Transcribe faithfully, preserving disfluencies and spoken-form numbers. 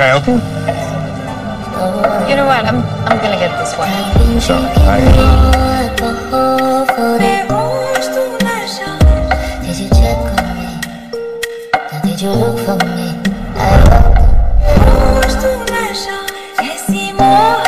I help you? You know what? I'm I'm gonna get this one. So, I... Did you check on me? Now did you look for me? I